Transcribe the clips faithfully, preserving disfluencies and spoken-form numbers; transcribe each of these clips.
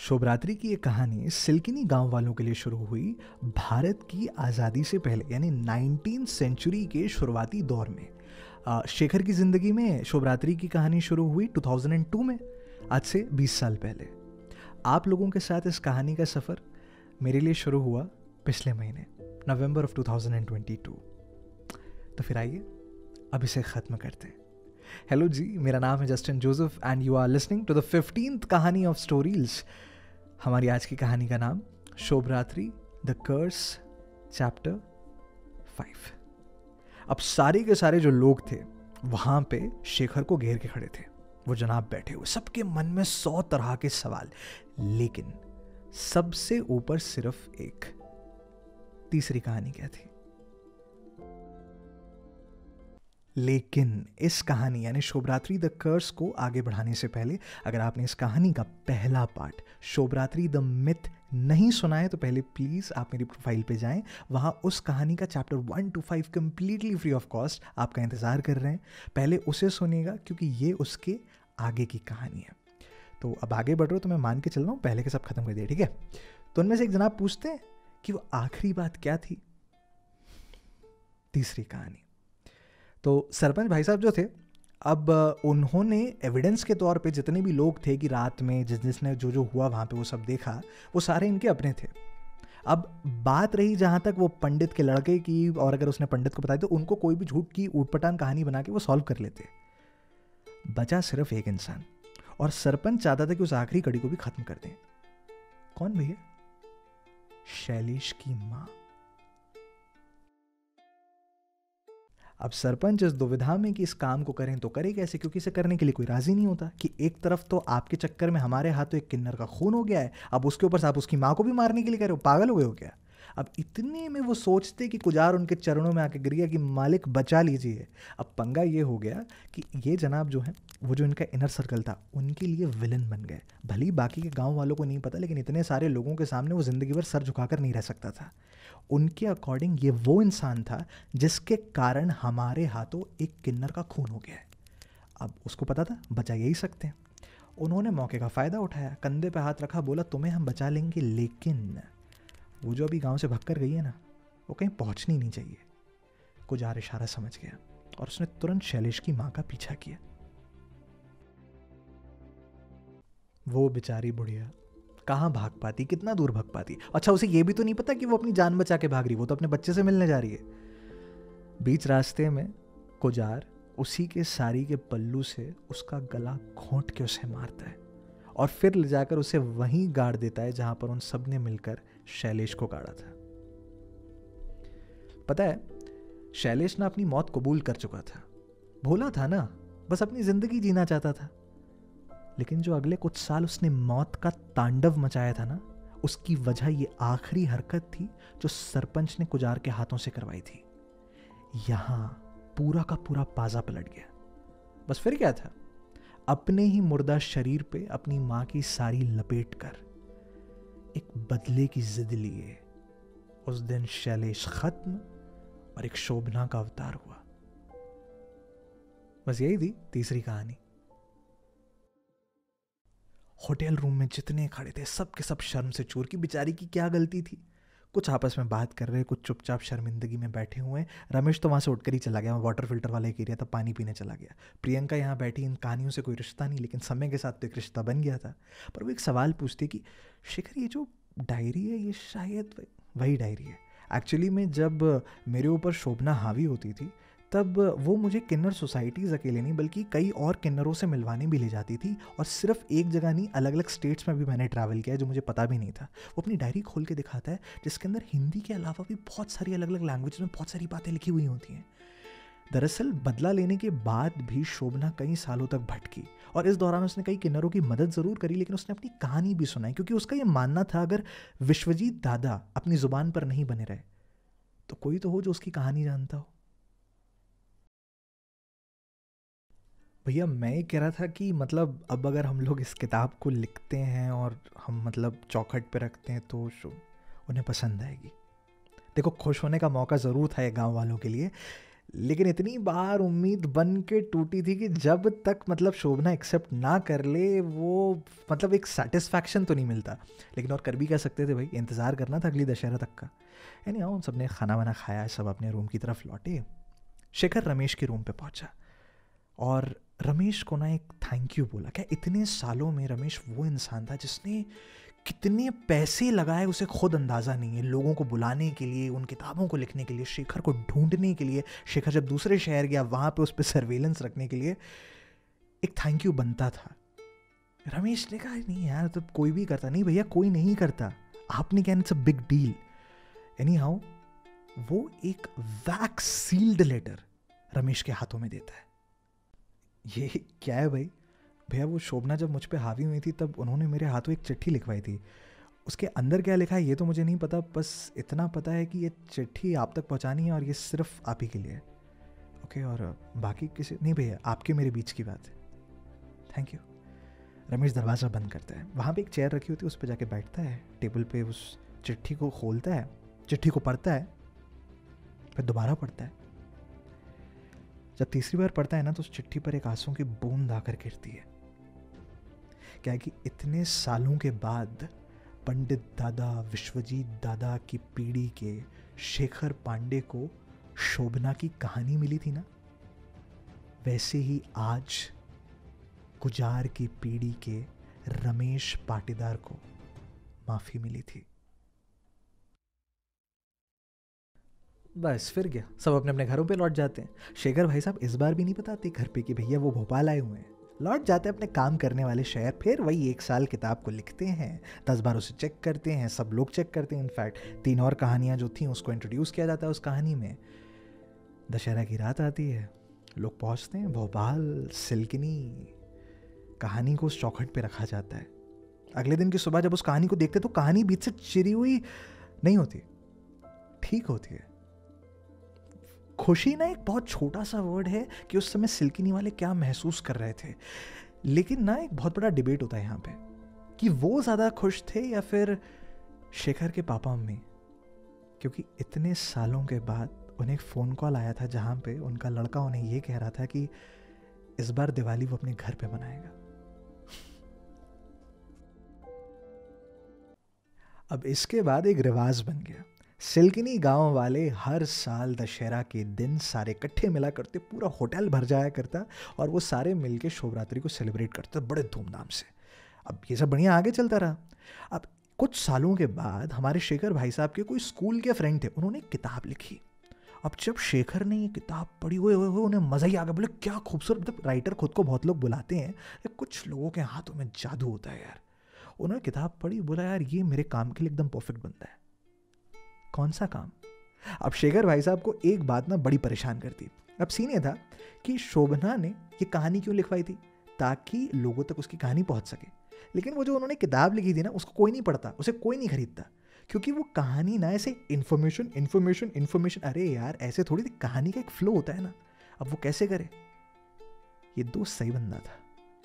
शोभरात्रि की ये कहानी सिल्किनी गांव वालों के लिए शुरू हुई भारत की आज़ादी से पहले यानी नाइनटीन सेंचुरी के शुरुआती दौर में। आ, शेखर की ज़िंदगी में शोभरात्रि की कहानी शुरू हुई टू थाउज़ेंड टू में, आज से बीस साल पहले। आप लोगों के साथ इस कहानी का सफ़र मेरे लिए शुरू हुआ पिछले महीने November of two thousand twenty two. तो फिर आइए अब इसे ख़त्म करते हैं। हेलो जी, मेरा नाम है Justin Joseph and you are listening to the fifteenth कहानी ऑफ स्टोरीज। हमारी आज की कहानी का नाम Shobhratri the curse chapter five. अब सारे के सारे जो लोग थे वहां पे शेखर को घेर के खड़े थे। वो जनाब बैठे हुए, सबके मन में सौ तरह के सवाल, लेकिन सबसे ऊपर सिर्फ एक तीसरी कहानी क्या थी। लेकिन इस कहानी यानी शोभरात्रि द कर्स को आगे बढ़ाने से पहले अगर आपने इस कहानी का पहला पार्ट शोभरात्रि द मिथ नहीं सुना है तो पहले प्लीज़ आप मेरी प्रोफाइल पे जाएं। वहाँ उस कहानी का chapter one two five completely free of cost आपका इंतज़ार कर रहे हैं। पहले उसे सुनिएगा क्योंकि ये उसके आगे की कहानी है। तो अब आगे बढ़ रहे हो तो मैं मान के चल रहा हूँ पहले के सब खत्म कर दिया, ठीक है। तो उनमें से एक जनाब पूछते हैं कि वो आखिरी बात क्या थी। तीसरी कहानी। तो सरपंच भाई साहब जो थे, अब उन्होंने एविडेंस के तौर पे जितने भी लोग थे कि रात में जिस जिसने जो जो हुआ वहाँ पे वो सब देखा, वो सारे इनके अपने थे। अब बात रही जहाँ तक वो पंडित के लड़के की, और अगर उसने पंडित को बताया तो उनको कोई भी झूठ की ऊटपटांग कहानी बना के वो सॉल्व कर लेते। बचा सिर्फ एक इंसान, और सरपंच चाहता था कि उस आखिरी कड़ी को भी खत्म कर दें। कौन भैया? शैलेश की माँ। अब सरपंच इस दुविधा में कि इस काम को करें तो करें कैसे, क्योंकि इसे करने के लिए कोई राजी नहीं होता कि एक तरफ तो आपके चक्कर में हमारे हाथों एक किन्नर का खून हो गया है, अब उसके ऊपर से आप उसकी माँ को भी मारने के लिए कह रहे हो, पागल हो गए हो क्या। अब इतने में वो सोचते कि कुजार उनके चरणों में आके गिर गया कि मालिक बचा लीजिए। अब पंगा ये हो गया कि ये जनाब जो है वो जो इनका इनर सर्कल था उनके लिए विलन बन गए। भले ही बाकी के गाँव वालों को नहीं पता, लेकिन इतने सारे लोगों के सामने वो जिंदगी भर सर झुकाकर नहीं रह सकता था। उनके अकॉर्डिंग ये वो इंसान था जिसके कारण हमारे हाथों एक किन्नर का खून हो गया है। अब उसको पता था बचा यही सकते हैं। उन्होंने मौके का फ़ायदा उठाया, कंधे पे हाथ रखा, बोला तुम्हें हम बचा लेंगे, लेकिन वो जो अभी गांव से भाग कर गई है ना, वो कहीं पहुंचनी नहीं चाहिए। कुजार इशारा समझ गया और उसने तुरंत शैलेश की माँ का पीछा किया। वो बेचारी बुढ़िया कहाँ भाग पाती, कितना दूर भाग पाती। अच्छा, उसे ये भी तो नहीं पता कि वो अपनी जान बचा के भाग रही, वो तो अपने बच्चे से मिलने जा रही है। बीच रास्ते में कुजार उसी के साड़ी के पल्लू से उसका गला घोंट के उसे मारता है और फिर ले जाकर उसे वहीं गाड़ देता है जहां पर उन सब ने मिलकर शैलेश को गाड़ा था। पता है, शैलेश ना अपनी मौत कबूल कर चुका था, भोला था ना, बस अपनी जिंदगी जीना चाहता था। लेकिन जो अगले कुछ साल उसने मौत का तांडव मचाया था ना, उसकी वजह ये आखिरी हरकत थी जो सरपंच ने कुजार के हाथों से करवाई थी। यहां पूरा का पूरा पाजा पलट गया। बस फिर क्या था, अपने ही मुर्दा शरीर पे अपनी मां की साड़ी लपेट कर एक बदले की जिद लिए उस दिन शैलेश खत्म और एक शोभना का अवतार हुआ। बस यही थी तीसरी कहानी। होटल रूम में जितने खड़े थे सब के सब शर्म से चूर की बेचारी की क्या गलती थी। कुछ आपस में बात कर रहे, कुछ चुपचाप शर्मिंदगी में बैठे हुए हैं। रमेश तो वहाँ से उठकर ही चला गया, वाटर फिल्टर वाला एक एरिया था, पानी पीने चला गया। प्रियंका यहाँ बैठी, इन कहानियों से कोई रिश्ता नहीं, लेकिन समय के साथ तो एक रिश्ता बन गया था। पर वो एक सवाल पूछती कि शेखर ये जो डायरी है ये शायद वही डायरी है। एक्चुअली में जब मेरे ऊपर शोभना हावी होती थी तब वो मुझे किन्नर सोसाइटीज़ अकेले नहीं बल्कि कई और किन्नरों से मिलवाने भी ले जाती थी, और सिर्फ एक जगह नहीं, अलग अलग स्टेट्स में भी मैंने ट्रैवल किया है जो मुझे पता भी नहीं था। वो अपनी डायरी खोल के दिखाता है जिसके अंदर हिंदी के अलावा भी बहुत सारी अलग अलग लैंग्वेज में बहुत सारी बातें लिखी हुई होती हैं। दरअसल बदला लेने के बाद भी शोभना कई सालों तक भटकी, और इस दौरान उसने कई किन्नरों की मदद ज़रूर करी, लेकिन उसने अपनी कहानी भी सुनाई, क्योंकि उसका ये मानना था अगर विश्वजीत दादा अपनी ज़ुबान पर नहीं बने रहे तो कोई तो हो जो उसकी कहानी जानता हो। भैया मैं ये कह रहा था कि मतलब अब अगर हम लोग इस किताब को लिखते हैं और हम मतलब चौखट पे रखते हैं तो उन्हें पसंद आएगी। देखो, खुश होने का मौका ज़रूर था ये गांव वालों के लिए, लेकिन इतनी बार उम्मीद बन के टूटी थी कि जब तक मतलब शोभना एक्सेप्ट ना कर ले वो मतलब एक सेटिस्फैक्शन तो नहीं मिलता। लेकिन और कर भी क्या सकते थे भाई, इंतज़ार करना था अगली दशहरा तक का। यानी हाँ, उन सब ने खाना वाना खाया, सब अपने रूम की तरफ लौटे। शेखर रमेश के रूम पे पहुंचा और रमेश को ना एक थैंक यू बोला। क्या इतने सालों में रमेश वो इंसान था जिसने कितने पैसे लगाए उसे खुद अंदाज़ा नहीं है, लोगों को बुलाने के लिए, उन किताबों को लिखने के लिए, शेखर को ढूंढने के लिए। शेखर जब दूसरे शहर गया वहाँ पे उस पर सर्वेलेंस रखने के लिए एक थैंक यू बनता था। रमेश ने कहा नहीं यार, तो कोई भी करता। नहीं भैया, कोई नहीं करता, आपने क्या, it's a big deal. Anyhow वो एक वैक्स सील्ड लेटर रमेश के हाथों में देता है। ये क्या है भाई? भैया वो शोभना जब मुझ पे हावी हुई थी तब उन्होंने मेरे हाथों एक चिट्ठी लिखवाई थी। उसके अंदर क्या लिखा है ये तो मुझे नहीं पता, बस इतना पता है कि ये चिट्ठी आप तक पहुंचानी है और ये सिर्फ आप ही के लिए है। ओके, और बाकी किसी नहीं भैया, आपके मेरे बीच की बात है। Thank you. रमेश दरवाज़ा बंद करता है। वहाँ पे एक चेयर रखी होती है, उस पर जाके बैठता है, टेबल पे उस चिट्ठी को खोलता है, चिट्ठी को पढ़ता है, फिर दोबारा पढ़ता है। जब तीसरी बार पढ़ता है ना तो उस चिट्ठी पर एक आंसू की बूंद आकर गिरती है। क्या है कि इतने सालों के बाद पंडित दादा, विश्वजीत दादा की पीढ़ी के शेखर पांडे को शोभना की कहानी मिली थी ना, वैसे ही आज गुजार की पीढ़ी के रमेश पाटीदार को माफी मिली थी। बस फिर क्या, सब अपने अपने घरों पे लौट जाते हैं। शेखर भाई साहब इस बार भी नहीं बताते घर पे कि भैया वो भोपाल आए हुए हैं। लौट जाते हैं अपने काम करने वाले शहर। फिर वही एक साल किताब को लिखते हैं, दस बार उसे चेक करते हैं, सब लोग चेक करते हैं। इनफैक्ट तीन और कहानियाँ जो थी उसको इंट्रोड्यूस किया जाता है उस कहानी में। दशहरा की रात आती है, लोग पहुँचते हैं भोपाल, सिल्कनी कहानी को उस चौखट पे रखा जाता है। अगले दिन की सुबह जब उस कहानी को देखते तो कहानी बीच से चिरी हुई नहीं होती, ठीक होती है। खुशी ना एक बहुत छोटा सा वर्ड है कि उस समय सिल्किनी वाले क्या महसूस कर रहे थे। लेकिन ना एक बहुत बड़ा डिबेट होता है यहाँ पे कि वो ज़्यादा खुश थे या फिर शेखर के पापा मम्मी। क्योंकि इतने सालों के बाद उन्हें एक फ़ोन कॉल आया था जहाँ पे उनका लड़का उन्हें ये कह रहा था कि इस बार दिवाली वो अपने घर पे मनाएगा। अब इसके बाद एक रिवाज बन गया। सिल्कनी गांव वाले हर साल दशहरा के दिन सारे इकट्ठे मिला करते, पूरा होटल भर जाया करता और वो सारे मिलके शिवरात्रि को सेलिब्रेट करते बड़े धूमधाम से। अब ये सब बढ़िया आगे चलता रहा। अब कुछ सालों के बाद हमारे शेखर भाई साहब के कोई स्कूल के फ्रेंड थे, उन्होंने एक किताब लिखी। अब जब शेखर ने ये किताब पढ़ी हुए हुए उन्हें मज़ा ही आ गया। बोले क्या खूबसूरत, मतलब राइटर खुद को बहुत लोग बुलाते हैं, कुछ लोगों के हाथों में जादू होता है यार। उन्होंने किताब पढ़ी, बोला यार ये मेरे काम के लिए एकदम परफेक्ट बनता है। कौन सा काम? अब शेखर भाई साहब को एक बात ना बड़ी परेशान करती। अब सीन ये था कि शोभना ने ये कहानी क्यों लिखवाई थी, ताकि लोगों तक उसकी कहानी पहुंच सके। लेकिन वो जो उन्होंने किताब लिखी थी ना उसको कोई नहीं पढ़ता, उसे कोई नहीं खरीदता, क्योंकि वो कहानी ना ऐसे इन्फॉर्मेशन इन्फॉर्मेशन इन्फॉर्मेशन अरे यार ऐसे थोड़ी थी, कहानी का एक फ्लो होता है ना। अब वो कैसे करे? ये दोस्त सही बंदा था।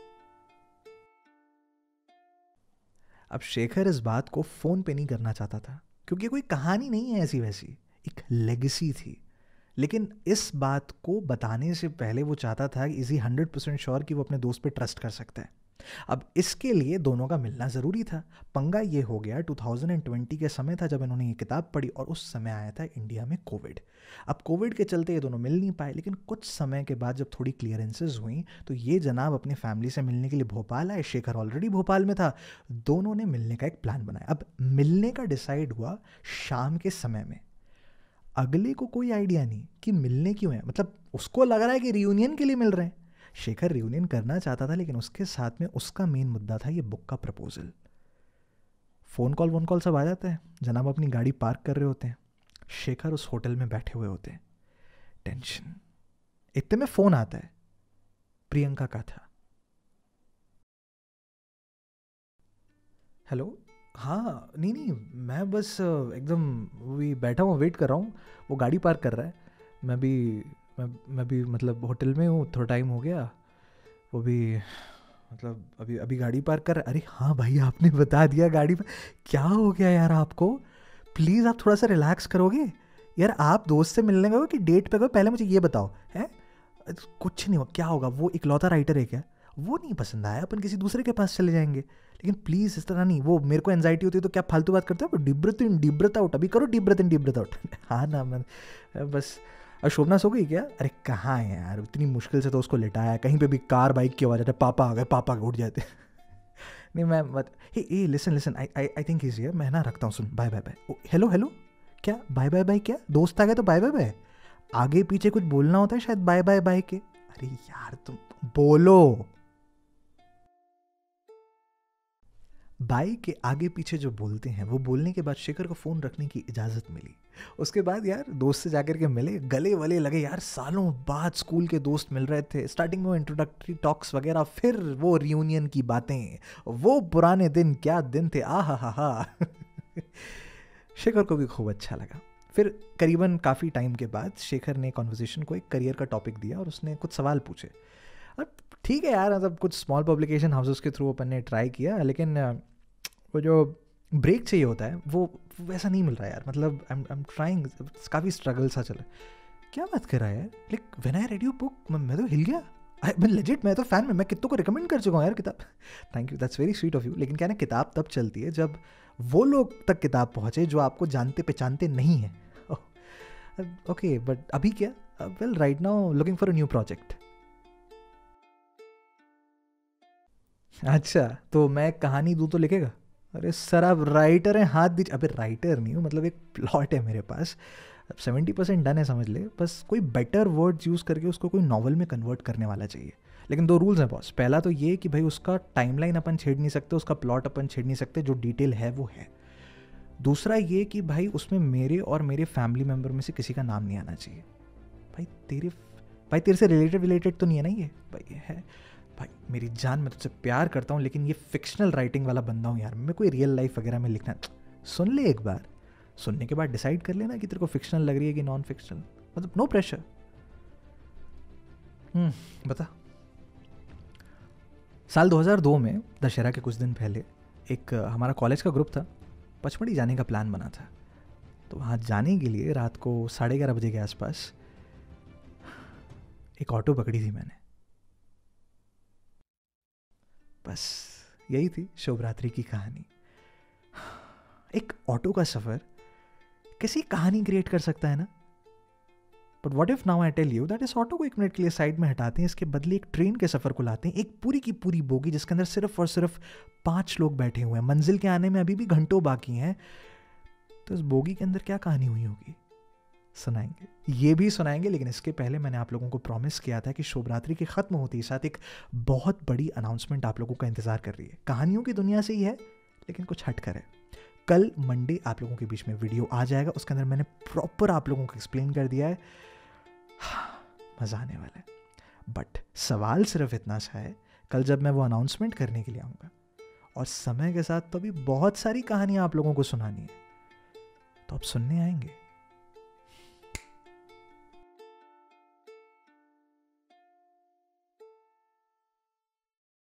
अब शेखर इस बात को फोन पे नहीं करना चाहता था, क्योंकि कोई कहानी नहीं है ऐसी वैसी, एक लेगेसी थी। लेकिन इस बात को बताने से पहले वो चाहता था कि इसी हंड्रेड परसेंट श्योर कि वो अपने दोस्त पे ट्रस्ट कर सकता है। अब इसके लिए दोनों का मिलना ज़रूरी था। पंगा ये हो गया टू थाउज़ेंड ट्वेंटी के समय था जब इन्होंने ये किताब पढ़ी, और उस समय आया था इंडिया में कोविड। अब कोविड के चलते ये दोनों मिल नहीं पाए, लेकिन कुछ समय के बाद जब थोड़ी क्लियरेंसेज हुई तो ये जनाब अपने फैमिली से मिलने के लिए भोपाल आए। शेखर ऑलरेडी भोपाल में था। दोनों ने मिलने का एक प्लान बनाया। अब मिलने का डिसाइड हुआ शाम के समय में। अगले को कोई आइडिया नहीं कि मिलने क्यों है, मतलब उसको लग रहा है कि रियूनियन के लिए मिल रहे हैं। शेखर रियूनियन करना चाहता था, लेकिन उसके साथ में उसका मेन मुद्दा था ये बुक का proposal. Phone call one call सब आ जाता है, जनाब अपनी गाड़ी पार्क कर रहे होते हैं, शेखर उस होटल में बैठे हुए होते हैं। टेंशन। इतने में फ़ोन आता है, प्रियंका का था। हेलो, हाँ नहीं नहीं मैं बस एकदम वही बैठा हूँ, वेट कर रहा हूँ, वो गाड़ी पार्क कर रहा है। मैं भी मैं मैं भी मतलब होटल में हूँ, थोड़ा टाइम हो गया, वो भी मतलब अभी अभी गाड़ी पार्क कर। अरे हाँ भाई आपने बता दिया गाड़ी में। क्या हो गया यार आपको? प्लीज़ आप थोड़ा सा रिलैक्स करोगे? यार आप दोस्त से मिलने गए हो कि डेट पे गए, पहले मुझे ये बताओ है। कुछ नहीं हो, क्या होगा, वो इकलौता राइटर है क्या, वो नहीं पसंद आया अपन किसी दूसरे के पास चले जाएंगे। लेकिन प्लीज़ इस तरह नहीं, वो मेरे को एंजाइटी होती है तो क्या फालतू बात करते हो, डिब्रत इन डिब्रत आउट, अभी करो डिब्रत इन डिब्रत आउट। हाँ ना, मैं बस। और शोभना सो गई क्या? अरे कहाँ है यार, इतनी मुश्किल से तो उसको लिटाया, कहीं पे भी कार बाइक की आवाज़ आती है, पापा आ गए, पापा उठ जाते। नहीं मैं मत, hey eh listen listen, I I I think is here, मैं ना रखता हूँ, सुन, bye bye bye. Hello hello, क्या बाय बाय बाय, क्या दोस्त आ गए तो बाय बाय बाय? आगे पीछे कुछ बोलना होता है शायद बाय बाय बाय के। अरे यार तुम बोलो। बाई के आगे पीछे जो बोलते हैं वो बोलने के बाद शेखर को फ़ोन रखने की इजाज़त मिली। उसके बाद यार दोस्त से जाकर के मिले, गले वले लगे यार, सालों बाद स्कूल के दोस्त मिल रहे थे। स्टार्टिंग में इंट्रोडक्टरी टॉक्स वगैरह, फिर वो रियूनियन की बातें, वो पुराने दिन, क्या दिन थे, आ हा हा हा। शेखर को भी खूब अच्छा लगा। फिर करीबन काफ़ी टाइम के बाद शेखर ने कॉन्वर्जेशन को एक करियर का टॉपिक दिया और उसने कुछ सवाल पूछे। और ठीक है यार, मतलब कुछ स्मॉल पब्लिकेशन हाउसेस के थ्रू अपन ने ट्राई किया, लेकिन वो जो ब्रेक चाहिए होता है वो वैसा नहीं मिल रहा है यार। मतलब आई एम ट्राइंग, काफ़ी स्ट्रगल सा चला। क्या बात कर रहा है यार, like when I read your book मैं तो हिल गया। मैं लेजिट, मैं तो फैन में, मैं कितनों को रिकमेंड कर चुका हूँ यार किताब। Thank you, that's very sweet of you. लेकिन क्या ना, किताब तब चलती है जब वो लोग तक किताब पहुँचे जो आपको जानते पहचानते नहीं हैं। ओके, बट अभी क्या, well right now looking for a new project. अच्छा, तो मैं कहानी दूँ तो लिखेगा? अरे सर आप राइटर हैं, हाथ दीजिए। अबे राइटर नहीं हूँ, मतलब एक प्लॉट है मेरे पास, अब सेवेंटी परसेंट डन है समझ ले। बस कोई बेटर वर्ड्स यूज़ करके उसको कोई नॉवल में कन्वर्ट करने वाला चाहिए। लेकिन दो रूल्स हैं बॉस। पहला तो ये कि भाई उसका टाइमलाइन अपन छेड़ नहीं सकते, उसका प्लॉट अपन छेड़ नहीं सकते, जो डिटेल है वो है। दूसरा ये कि भाई उसमें मेरे और मेरे फैमिली मेम्बर में से किसी का नाम नहीं आना चाहिए। भाई तेरे भाई तेरे से रिलेटेड रिलेटेड तो नहीं है ना ये? भाई ये है भाई मेरी जान, मैं तुझसे प्यार करता हूँ, लेकिन ये फिक्शनल राइटिंग वाला बंदा हूँ यार मैं, कोई रियल लाइफ वगैरह में लिखना। सुन ले एक बार, सुनने के बाद डिसाइड कर लेना कि तेरे को फिक्शनल लग रही है कि नॉन फिक्शनल, मतलब नो प्रेशर। हम्म बता। साल दो हज़ार दो में दशहरा के कुछ दिन पहले एक हमारा कॉलेज का ग्रुप था, पचमढ़ी जाने का प्लान बना था। तो वहाँ जाने के लिए रात को साढ़े ग्यारह बजे के आसपास एक ऑटो पकड़ी थी मैंने। बस यही थी शोभरात्रि की कहानी। एक ऑटो का सफ़र कैसी कहानी क्रिएट कर सकता है ना। But what if now I tell you that इस ऑटो को एक मिनट के लिए साइड में हटाते हैं, इसके बदले एक ट्रेन के सफ़र को लाते हैं, एक पूरी की पूरी बोगी जिसके अंदर सिर्फ और सिर्फ पांच लोग बैठे हुए हैं, मंजिल के आने में अभी भी घंटों बाकी हैं। तो इस बोगी के अंदर क्या कहानी हुई होगी, सुनाएंगे, ये भी सुनाएंगे। लेकिन इसके पहले मैंने आप लोगों को प्रॉमिस किया था कि शोभरात्रि के ख़त्म होते ही साथ एक बहुत बड़ी अनाउंसमेंट आप लोगों का इंतज़ार कर रही है। कहानियों की दुनिया से ही है, लेकिन कुछ हट कर है। कल मंडे आप लोगों के बीच में वीडियो आ जाएगा, उसके अंदर मैंने प्रॉपर आप लोगों को एक्सप्लेन कर दिया है। मज़ा आने वाला है। बट सवाल सिर्फ इतना सा है, कल जब मैं वो अनाउंसमेंट करने के लिए आऊँगा और समय के साथ तो भी बहुत सारी कहानियाँ आप लोगों को सुनानी है, तो आप सुनने आएंगे?